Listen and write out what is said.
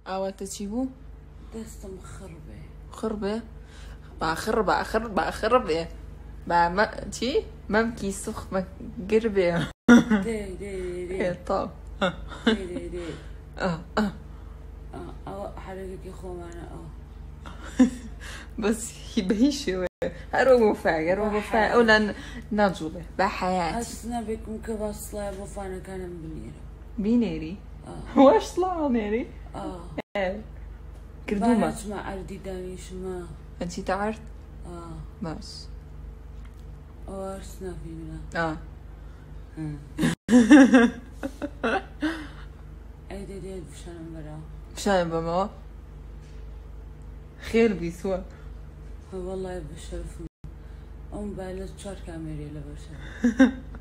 ئاواتە چی بوو؟ دەستم خڕبێ. خڕبێ؟ باخڕبێ با چی؟ مەمکی سوخمە گربێ. تاڵ ئەوە حرەکێکی خۆمانە ئەو بەس بەهی شێوێ هەرۆ بۆفای ئەو لە ناجوڵێ بە حەیات هەست نابێکم کە باسڵای بۆ فانەکانم بنێرە بینێری وەش سڵاوێری کردومە چمە ئەردی دانیشمە ئەنچی تەعرد باس ئەوە هەرس نافیمە ئەی دەدێت بشانم بەراو بشانم بەمەوە خێر بیسووە وەڵای بەشەرفم ئەوم با لە 4 کامێرێ لە بەرشە